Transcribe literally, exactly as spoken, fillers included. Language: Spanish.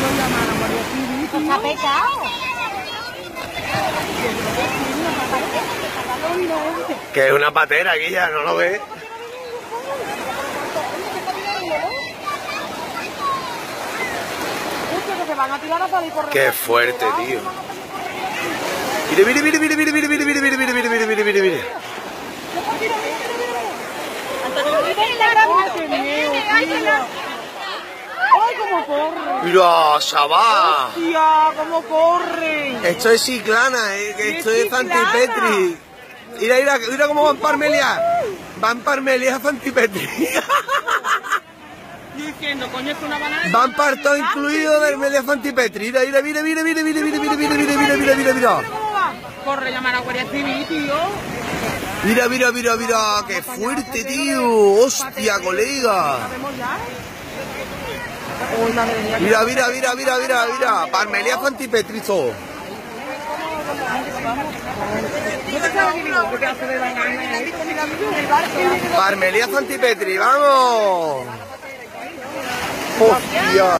Está pecado. Que es una patera, Guilla, ¿no lo ves? Qué fuerte, tío. Mire, mire, mire, mire, mire, mire, mire, mire, mire, mire, mire, mire, mire, mire. ¡Ay, cómo corre! Mira, chaval. ¡Hostia, cómo corre! Esto es Chiclana, eh, que esto es Fantipetri. Mira, mira, mira cómo van Parmelia. Van Parmelia Fantipetri. Diciendo, coño, es que una banana... Van par todo incluido de Melia Fantipetri. Mira, mira, mira, mira, mira, mira, mira, mira, mira, mira, mira, mira, mira, mira. Corre, llamar a la Guardia Civil, tío. Mira, mira, mira, mira, qué fuerte, tío. Hostia, colega. Mira, mira, mira, mira, mira, mira. Parmelia Fantipetri, todo. Parmelia Fantipetri, vamos. Hostia.